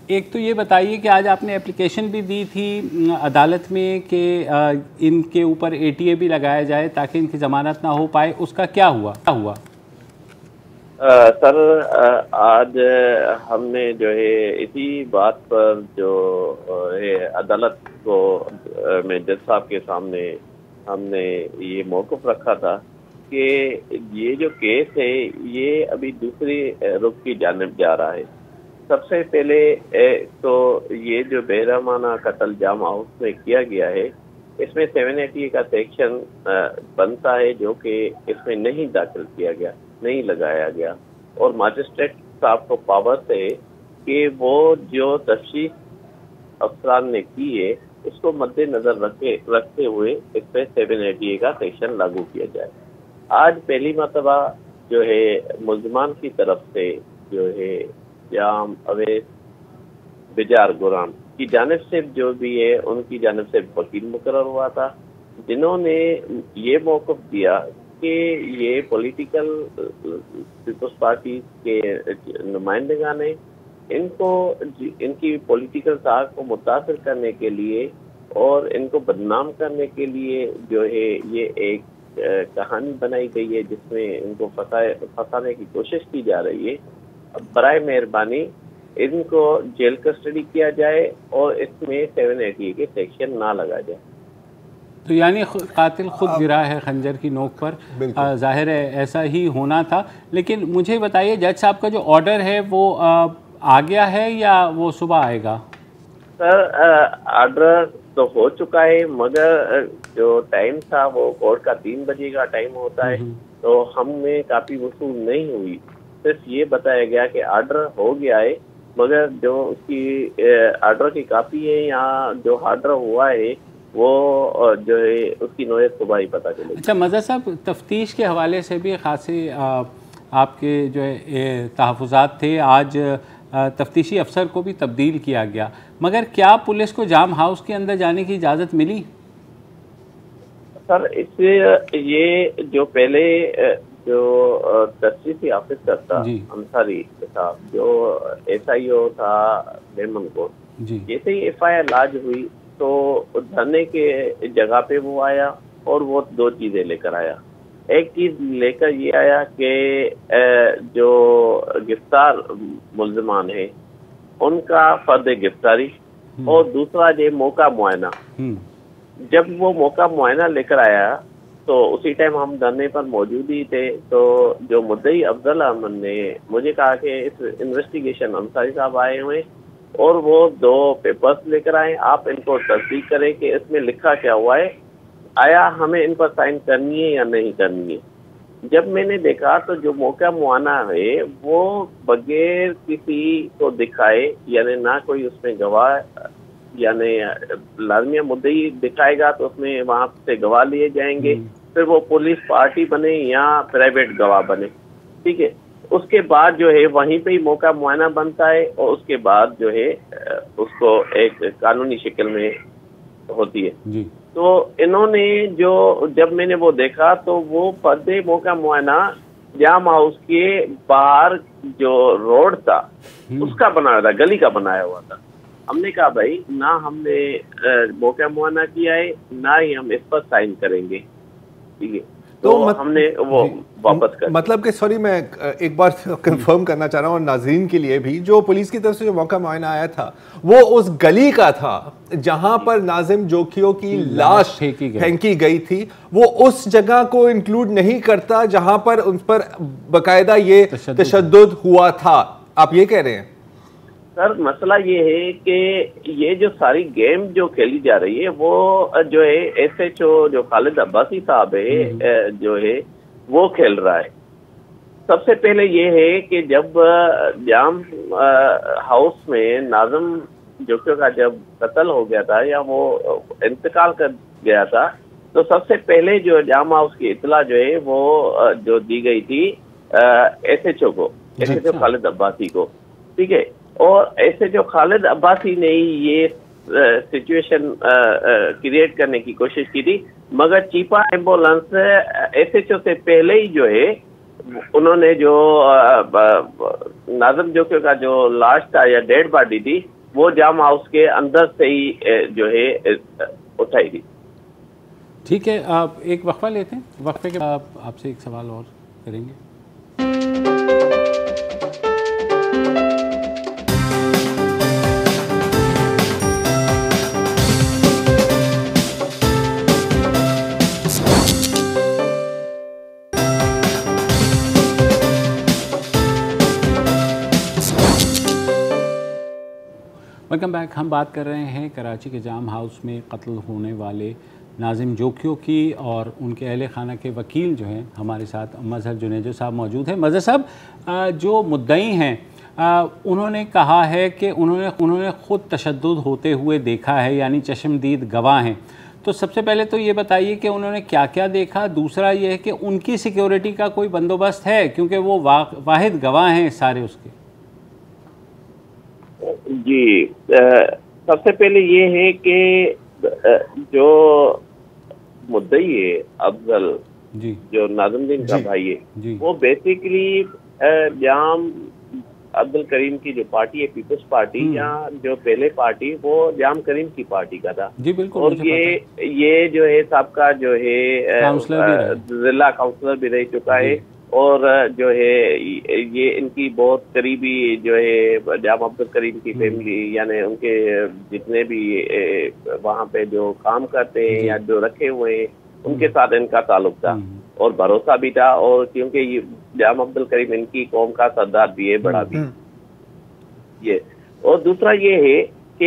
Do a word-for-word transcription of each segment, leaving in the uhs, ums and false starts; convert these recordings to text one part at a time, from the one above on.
ایک تو یہ بتائیے کہ آج آپ نے اپلیکیشن بھی دی تھی عدالت میں کہ ان کے اوپر اے ٹی اے بھی لگایا جائے تاکہ ان کی ضمانت نہ ہو پائے، اس کا کیا ہوا کیا ہوا سر آج ہم نے جو ہے اسی بات پر جو عدالت کو میں جج صاحب کے سامنے ہم نے یہ موقف رکھا تھا کہ یہ جو کیس ہے یہ ابھی دوسری رخ کی جانب جا رہا ہے۔ سب سے پہلے تو یہ جو بےرحمانہ قتل جام ہاؤس میں کیا گیا ہے، اس میں سیون ایٹی کا سیکشن بنتا ہے جو کہ اس میں نہیں داخل کیا گیا، نہیں لگایا گیا، اور ماجسٹریٹ صاحب کو پاور ہے کہ وہ جو تفتیش افسران نے کی ہے اس کو مد نظر رکھے رکھتے ہوئے اس پہ سیون ایٹی کا سیکشن لاگو کیا جائے۔ آج پہلی مرتبہ جو ہے ملزمان کی طرف سے جو ہے جام، اویس، بجار گوران کی جانب سے جو بھی ہے ان کی جانب سے وکیل مقرر ہوا تھا، جنہوں نے یہ موقف دیا کہ یہ پولیٹیکل پیپلز پارٹی کے نمائندگان ہیں، ان کو ان کی پولیٹیکل طاقت کو متاثر کرنے کے لیے اور ان کو بدنام کرنے کے لیے جو ہے یہ ایک کہانی بنائی گئی ہے جس میں ان کو پھنسانے کی کوشش کی جا رہی ہے۔ برائے مہربانی ان کو جیل کسٹڈی کیا جائے اور اس میں سیون ایٹی کے سیکشن نہ لگا جائے۔ تو یعنی قاتل خود گرا ہے خنجر کی نوک پر، ظاہر ہے ایسا ہی ہونا تھا۔ لیکن مجھے بتائیے جج صاحب کا جو آرڈر ہے وہ آ گیا ہے یا وہ صبح آئے گا؟ سر آرڈر تو ہو چکا ہے، مگر جو ٹائم تھا وہ کورٹ کا تین بجے کا ٹائم ہوتا ہے، تو ہم میں کاپی وصول نہیں ہوئی، صرف یہ بتایا گیا کہ آرڈر ہو گیا ہے، مگر جو اس کی آرڈر کی کاپی ہے یا جو آرڈر ہوا ہے وہ جو ہے اس کی نوعیت صبح ہی پتہ چلے گی۔ اچھا مظہر صاحب، تفتیش کے حوالے سے بھی خاصے آپ کے جو ہے تحفظات تھے، آج تفتیشی افسر کو بھی تبدیل کیا گیا، مگر کیا پولیس کو جام ہاؤس کے اندر جانے کی اجازت ملی؟ سر اس یہ جو پہلے جو تفتیشی آفیسر تھا انصاری صاحب، جو ایس آئی او تھا لیمن کو، جیسے ہی ایف آئی آر لاج ہوئی تو دھرنے کے جگہ پہ وہ آیا اور وہ دو چیزیں لے کر آیا۔ ایک چیز لے کر یہ آیا کہ جو گرفتار ملزمان ہیں ان کا فرد گرفتاری، اور دوسرا جو موقع معائنہ۔ جب وہ موقع معائنہ لے کر آیا تو اسی ٹائم ہم دھرنے پر موجود ہی تھے، تو جو مدعی افضل احمد نے مجھے کہا کہ اس انویسٹیگیشن انصاری صاحب آئے ہوئے اور وہ دو پیپرز لے کر آئے، آپ ان کو تصدیق کریں کہ اس میں لکھا کیا ہوا ہے، آیا ہمیں ان پر سائن کرنی ہے یا نہیں کرنی ہے۔ جب میں نے دیکھا تو جو موقع معائنہ ہے وہ بغیر کسی کو دکھائے، یعنی نہ کوئی اس میں گواہ، یعنی لازمیہ مدعی دکھائے گا تو اس میں وہاں سے گواہ لیے جائیں گے، پھر وہ پولیس پارٹی بنے یا پرائیویٹ گواہ بنے، ٹھیک ہے۔ اس کے بعد جو ہے وہیں پہ ہی موقع معائنہ بنتا ہے اور اس کے بعد جو ہے اس کو ایک قانونی شکل میں ہوتی ہے۔ تو انہوں نے جو جب میں نے وہ دیکھا تو وہ فرد موقع معائنہ جام ہاؤس کے باہر جو روڈ تھا اس کا بنایا تھا، گلی کا بنایا ہوا تھا۔ ہم نے کہا بھائی نہ ہم نے موقع معائنہ کیا ہے نہ ہی ہم اس پر سائن کریں گے، ٹھیک ہے۔ تو ہم نے وہ واپس کر مطلب کہ سوری میں ایک بار کنفرم کرنا چاہ رہا ہوں اور ناظرین کے لیے بھی، جو پولیس کی طرف سے جو موقع معائنہ آیا تھا وہ اس گلی کا تھا جہاں پر ناظم جوکھیو کی لاش پھینکی گئی تھی، وہ اس جگہ کو انکلوڈ نہیں کرتا جہاں پر ان پر باقاعدہ یہ تشدد ہوا تھا، آپ یہ کہہ رہے ہیں؟ سر مسئلہ یہ ہے کہ یہ جو ساری گیم جو کھیلی جا رہی ہے وہ جو ہے ایس ایچ او جو خالد عباسی صاحب ہے جو ہے وہ کھیل رہا ہے۔ سب سے پہلے یہ ہے کہ جب جام ہاؤس میں ناظم جوکھیو کا جب قتل ہو گیا تھا یا وہ انتقال کر گیا تھا تو سب سے پہلے جو جام ہاؤس کی اطلاع جو ہے وہ جو دی گئی تھی ایس ایچ او کو، S H O Khalid Abbasi کو، ٹھیک ہے۔ اور ایسے جو خالد عباسی نے یہ سچویشن کریٹ کرنے کی کوشش کی تھی، مگر Chhipa ambulance S H O سے پہلے ہی جو ہے انہوں نے جو ناظم جوکھیو کا جو لاش تھا یا ڈیڈ باڈی تھی وہ جام ہاؤس کے اندر سے ہی جو ہے اٹھائی گئی. ٹھیک ہے، آپ ایک وقفہ لیتے ہیں، وقفے کے بعد آپ سے ایک سوال اور کریں گے. Welcome back. ہم بات کر رہے ہیں کراچی کے جام ہاؤس میں قتل ہونے والے ناظم جوکھیو کی، اور ان کے اہل خانہ کے وکیل جو ہیں ہمارے ساتھ مظہر جنیجو صاحب موجود ہیں. مظہر صاحب، جو مدعی ہیں انہوں نے کہا ہے کہ انہوں نے انہوں نے خود تشدد ہوتے ہوئے دیکھا ہے، یعنی چشمدید گواہ ہیں. تو سب سے پہلے تو یہ بتائیے کہ انہوں نے کیا کیا دیکھا. دوسرا یہ ہے کہ ان کی سیکیورٹی کا کوئی بندوبست ہے، کیونکہ وہ واحد گواہ ہیں سارے اس کے. جی، سب سے پہلے یہ ہے کہ جو مدعی ہے افضل، جی جو ناظم الدین کا بھائی ہے، جی وہ بیسیکلی جام عبد الکریم کی جو پارٹی ہے پیپلز پارٹی، یا جو پہلے پارٹی وہ جام کریم کی پارٹی کا تھا. جی بالکل. اور یہ یہ جو ہے سابقہ جو ہے ضلع کاؤنسلر بھی رہ چکا ہے، اور جو ہے یہ ان کی بہت قریبی جو ہے جام عبد الکریم کی فیملی، یعنی ان کے جتنے بھی وہاں پہ جو کام کرتے ہیں یا جو رکھے ہوئے ہیں ان کے ساتھ ان کا تعلق تھا اور بھروسہ بھی تھا. اور کیونکہ یہ جام عبد الکریم ان کی قوم کا سردار بھی ہے، بڑا بھی یہ. اور دوسرا یہ ہے کہ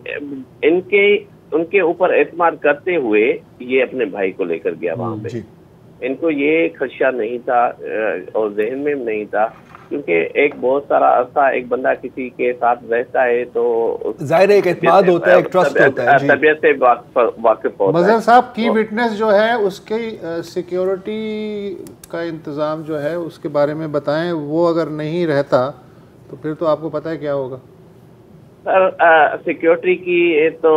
ان کے ان کے اوپر اعتماد کرتے ہوئے یہ اپنے بھائی کو لے کر گیا وہاں پہ. ان کو یہ خدشہ نہیں تھا اور ذہن میں نہیں تھا، کیونکہ ایک بہت سارا عرصہ ایک بندہ کسی کے ساتھ رہتا ہے تو ظاہر ایک اعتماد ہوتا ہے، ایک ٹرسٹ ہوتا ہے، طبیعت سے واقف ہوتا ہے. مظہر صاحب، کی وٹنس جو ہے اس کی سیکیورٹی کا انتظام جو ہے اس کے بارے میں بتائیں. وہ اگر نہیں رہتا تو پھر تو آپ کو پتہ ہے کیا ہوگا. سر، سیکیورٹی کی تو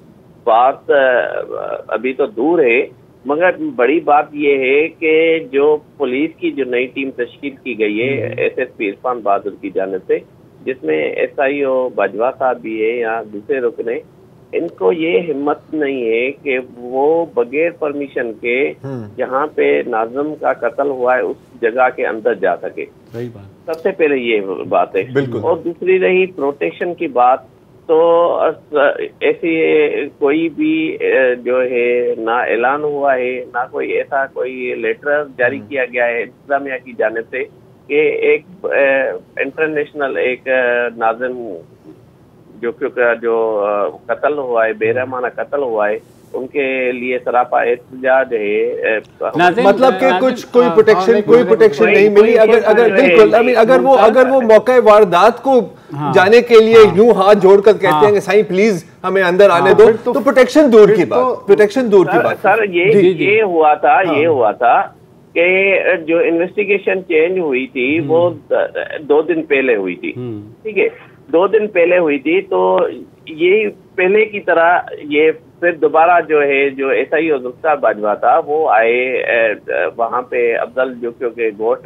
بات ابھی تو دور ہے، مگر بڑی بات یہ ہے کہ جو پولیس کی جو نئی ٹیم تشکیل کی گئی ہے S S P Irfan Bahadur کی جانب سے، جس میں ایس آئی او باجوہ صاحب بھی ہے یا دوسرے رکن ہیں، ان کو یہ ہمت نہیں ہے کہ وہ بغیر پرمیشن کے جہاں پہ ناظم کا قتل ہوا ہے اس جگہ کے اندر جا سکے. سب سے پہلے یہ بات ہے. اور دوسری رہی پروٹیکشن کی بات، تو ایسی کوئی بھی جو ہے نہ اعلان ہوا ہے، نہ کوئی ایسا کوئی لیٹر جاری کیا گیا ہے انتظامیہ کی جانب سے کہ ایک انٹرنیشنل ایک ناظم جو جو قتل ہوا ہے، بے رحمانہ قتل ہوا ہے، ان کے لیے سراپا احتجاج ہے. مطلب کہ کچھ کوئی پروٹیکشن کوئی پروٹیکشن نہیں ملی. اگر اگر بالکل اگر وہ اگر وہ موقع واردات کو جانے کے لیے یوں ہاتھ جوڑ کر کہتے ہیں کہ سائیں پلیز ہمیں اندر آنے دو، تو پروٹیکشن دور کی بات پروٹیکشن دور کی بات سر یہ یہ ہوا تھا یہ ہوا تھا کہ جو انویسٹیگیشن چینج ہوئی تھی وہ دو دن پہلے ہوئی تھی. ٹھیک ہے، دو دن پہلے ہوئی تھی، تو یہ پہلے کی طرح یہ پھر دوبارہ جو ہے جو S I O Zulfiqar Bajwa تھا وہ آئے وہاں پہ افضل جوکھیو کے گوٹ،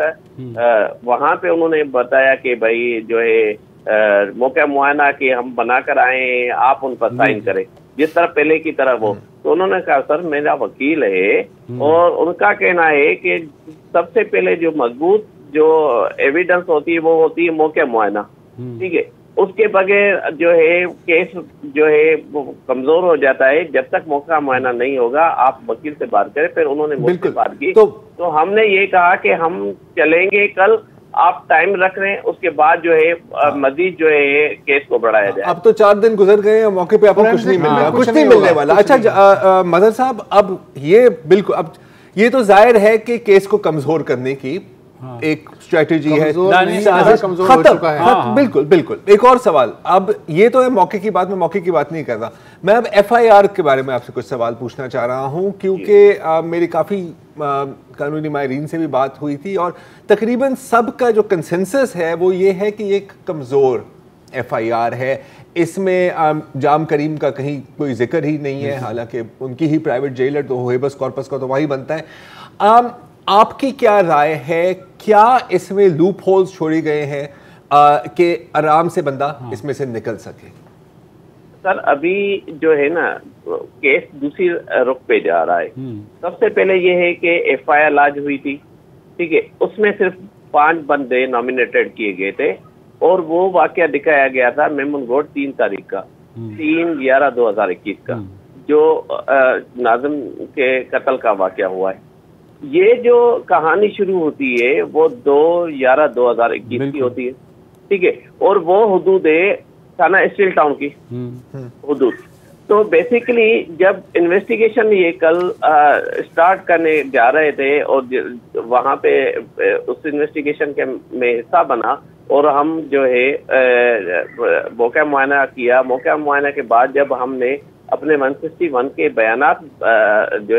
وہاں پہ انہوں نے بتایا کہ بھائی جو ہے موقع معائنہ کہ ہم بنا کر آئے، آپ ان پر سائن کریں جس طرح پہلے کی طرح وہ. تو انہوں نے کہا سر میرا وکیل ہے اور ان کا کہنا ہے کہ سب سے پہلے جو مضبوط جو ایویڈنس ہوتی ہے وہ ہوتی ہے موقع معائنہ. ٹھیک ہے، اس کے بغیر جو ہے کیس جو ہے وہ کمزور ہو جاتا ہے. جب تک موقع معائنہ نہیں ہوگا آپ وکیل سے بات کریں. پھر انہوں نے مجھ سے بات کی تو ہم نے یہ کہا کہ ہم چلیں گے کل، آپ ٹائم رکھ رہے ہیں، اس کے بعد جو ہے مزید جو ہے کیس کو بڑھایا جائے. اب تو چار دن گزر گئے ہیں، موقع پہ آپ کو کچھ نہیں مل رہا، کچھ نہیں ملنے والا. اچھا مظہر صاحب، اب یہ بالکل اب یہ تو ظاہر ہے کہ کیس کو کمزور کرنے کی ایک اسٹریٹجی ہے، بالکل بالکل. ایک اور سوال، اب یہ تو ہے موقع کی بات، میں موقع کی بات نہیں کر رہا، میں اب ایف آئی آر کے بارے میں آپ سے کچھ سوال پوچھنا چاہ رہا ہوں، کیونکہ میری کافی قانونی ماہرین سے بھی بات ہوئی تھی اور تقریباً سب کا جو کنسنسس ہے وہ یہ ہے کہ یہ ایک کمزور ایف آئی آر ہے. اس میں جام کریم کا کہیں کوئی ذکر ہی نہیں ہے، حالانکہ ان کی ہی پرائیویٹ جیلر تو ہیبس کارپس کا تو وہی بنتا ہے. آپ کی کیا رائے ہے، کیا اس میں لوپ ہولز چھوڑی گئے ہیں کہ آرام سے بندہ اس میں سے نکل سکے؟ سر ابھی جو ہے نا کیس دوسری رخ پہ جا رہا ہے. سب سے پہلے یہ ہے کہ ایف آئی آر لاج ہوئی تھی, ٹھیک ہے, اس میں صرف پانچ بندے نامینیٹڈ کیے گئے تھے اور وہ واقعہ دکھایا گیا تھا میمن گوڈ تین تاریخ کا, تین گیارہ دو ہزار اکیس کا, جو ناظم کے قتل کا واقعہ ہوا ہے. یہ جو کہانی شروع ہوتی ہے وہ دو گیارہ دو ہزار اکیس کی ہوتی ہے, ٹھیک ہے, اور وہ حدود ہے تھانہ اسٹیل ٹاؤن کی حدود. تو بیسیکلی جب انویسٹیگیشن یہ کل اسٹارٹ کرنے جا رہے تھے اور وہاں پہ اس انویسٹیگیشن کے میں حصہ بنا اور ہم جو ہے موقع معائنہ کیا, موقع معائنہ کے بعد جب ہم نے اپنے ون سکسٹی ون کے بیانات جو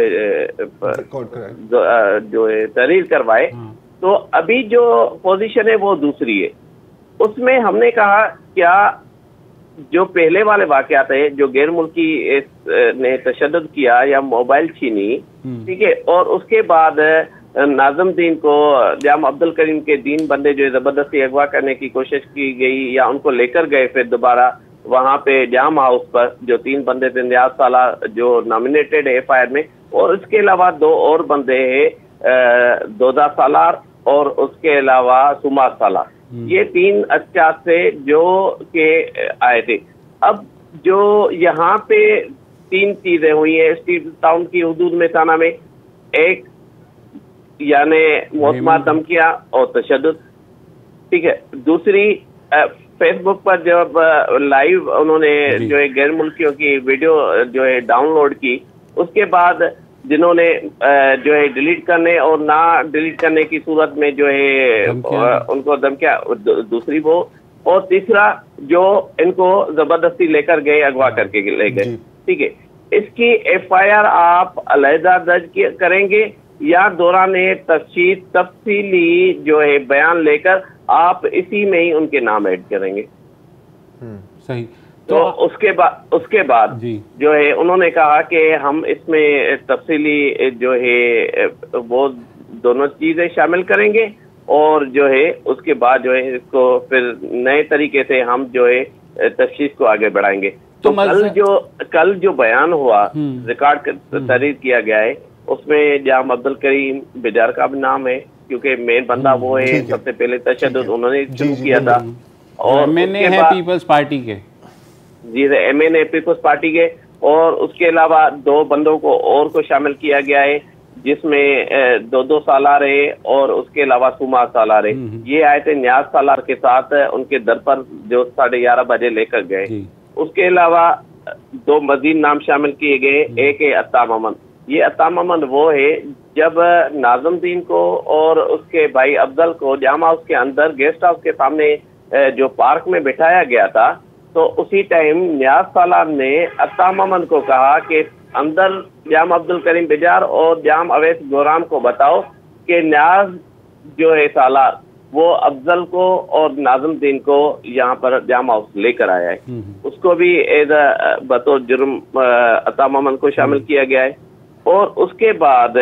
جو تحریر کروائے, تو ابھی جو پوزیشن ہے وہ دوسری ہے. اس میں ہم نے کہا کیا جو پہلے والے واقعات ہیں جو غیر ملکی نے تشدد کیا یا موبائل چھینی, ٹھیک ہے, اور اس کے بعد ناظم دین کو جام عبد الکریم کے تین بندے جو زبردستی اغوا کرنے کی کوشش کی گئی یا ان کو لے کر گئے پھر دوبارہ وہاں پہ جام ہاؤس پر, جو تین بندے تھے نیاز سالار جو نامینیٹڈ ہے ایف آئی آر میں, اور اس کے علاوہ دو اور بندے ہیں دودا سالار اور اس کے علاوہ سما سالار. یہ تین اشخاص تھے جو کہ آئے تھے. اب جو یہاں پہ تین چیزیں ہوئی ہیں اسٹیل ٹاؤن کی حدود میں تھانہ میں, ایک یعنی موسمار دھمکیاں اور تشدد, ٹھیک ہے, دوسری فیس بک پر جب لائیو انہوں نے جو ہے غیر ملکیوں کی ویڈیو جو ہے ڈاؤن لوڈ کی, اس کے بعد جنہوں نے جو ہے ڈیلیٹ کرنے اور نہ ڈیلیٹ کرنے کی صورت میں جو ہے ان کو دھمکیاں, دوسری وہ, اور تیسرا جو ان کو زبردستی لے کر گئے, اغوا کر کے لے گئے, ٹھیک ہے. اس کی ایف آئی آر آپ علیحدہ درج کریں گے یا دوران تفتیش تفصیلی جو ہے بیان لے کر آپ اسی میں ہی ان کے نام ایڈ کریں گے؟ صحیح. تو اس کے بعد اس کے بعد جو ہے انہوں نے کہا کہ ہم اس میں تفصیلی جو ہے وہ دونوں چیزیں شامل کریں گے اور جو ہے اس کے بعد جو ہے اس کو پھر نئے طریقے سے ہم جو ہے تفتیش کو آگے بڑھائیں گے. تو کل جو کل جو بیان ہوا ریکارڈ تحریر کیا گیا ہے اس میں جام عبد الکریم بیجار کا بھی نام ہے کیونکہ مین بندہ وہ ہے, سب سے پہلے تشدد انہوں نے شروع کیا تھا, اور پیپلز پارٹی کے G M N A Peoples Party کے, اور اس کے علاوہ دو بندوں کو اور کو شامل کیا گیا ہے جس میں دو دو سالار ہے اور اس کے علاوہ سما سالار ہے. یہ آئے تھے نیاز سالار کے ساتھ ان کے در پر جو ساڑھے گیارہ بجے لے کر گئے. اس کے علاوہ دو مزید نام شامل کیے گئے, ایک ہے عطا محمد. یہ عطا محمد وہ ہے جب ناظم دین کو اور اس کے بھائی افضل کو جام ہاؤس کے اندر گیسٹ ہاؤس کے سامنے جو پارک میں بٹھایا گیا تھا, تو اسی ٹائم نیاز سالار نے عطا محمد کو کہا کہ اندر جام عبد الکریم بیجار اور جام اویس گورام کو بتاؤ کہ نیاز جو ہے سالار وہ افضل کو اور ناظم دین کو یہاں پر جام ہاؤس لے کر آیا ہے. اس کو بھی ایز اے بطور جرم عطا محمد کو شامل کیا گیا ہے. اور اس کے بعد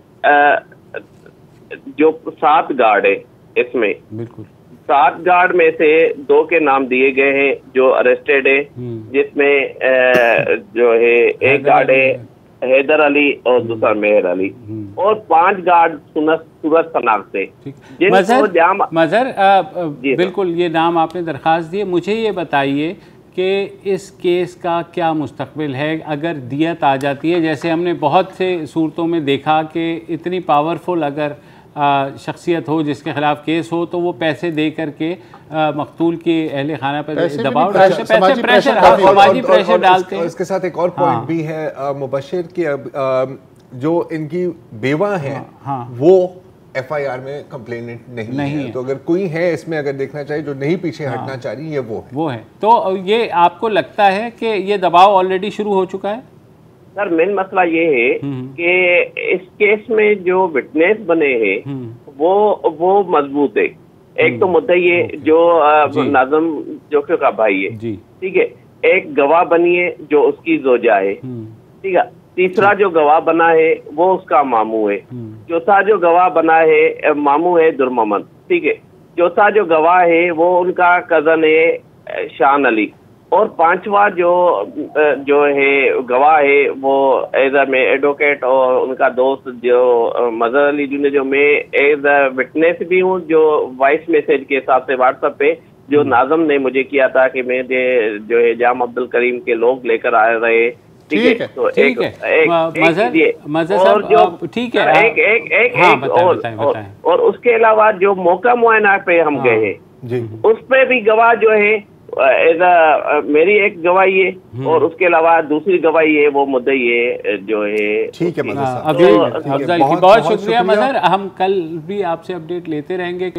جو سات گارڈ ہے اس میں, بالکل سات گارڈ میں سے دو کے نام دیے گئے ہیں جو اریسٹیڈ ہے, جس میں جو ہے ایک گارڈ ہے حیدر علی اور دوسرا مہر علی, اور پانچ گارڈ سورج شناخت ہے. مظہر بالکل یہ نام آپ نے درخواست دی. مجھے یہ بتائیے کہ اس کیس کا کیا مستقبل ہے اگر دیت آ جاتی ہے؟ جیسے ہم نے بہت سے صورتوں میں دیکھا کہ اتنی پاورفل اگر شخصیت ہو جس کے خلاف کیس ہو تو وہ پیسے دے کر کے مقتول کے اہل خانہ پر دباؤ سماجی پریشر ڈالتے ہیں. اس کے ساتھ ایک اور پوائنٹ بھی ہے مبشر کہ جو ان کی بیوہ ہیں وہ ایف آئی آر میں کمپلیننٹ نہیں ہے, تو اگر کوئی ہے اس میں اگر دیکھنا چاہیے جو نہیں پیچھے ہٹنا چاہ رہی یہ وہ ہے وہ ہے تو یہ آپ کو لگتا ہے کہ یہ دباؤ آلریڈی شروع ہو چکا ہے؟ سر مین مسئلہ یہ ہے کہ اس کیس میں جو وٹنس بنے ہیں وہ وہ مضبوط ہے. ایک تو مدعی ہے جو ناظم جوکھیو کا بھائی ہے, ٹھیک ہے, ایک گواہ بنی ہے جو اس کی زوجہ ہے, ٹھیک ہے, تیسرا جو گواہ بنا ہے وہ اس کا ماموں ہے, چوتھا جو گواہ بنا ہے ماموں ہے در محمد, ٹھیک ہے, چوتھا جو گواہ ہے وہ ان کا کزن ہے شان علی, اور پانچواں جو جو ہے گواہ ہے وہ ایز اے میں ایڈوکیٹ اور ان کا دوست جو مظہر علی جنید جو میں ایز اے وٹنس بھی ہوں، جو وائس میسج کے حساب سے واٹس ایپ پہ جو ناظم نے مجھے کیا تھا کہ میں جو ہے جام عبد الکریم کے لوگ لے کر آ رہے. ٹھیک ہے تو ایک اور اس کے علاوہ جو موقع معائنہ پہ ہم گئے ہیں اس پہ بھی گواہ جو ہے میری ایک گواہی ہے اور اس کے علاوہ دوسری گواہی ہے وہ مدعی ہے جو ہے. ٹھیک ہے، بہت شکریہ مظہر. ہم کل بھی آپ سے اپڈیٹ لیتے رہیں گے.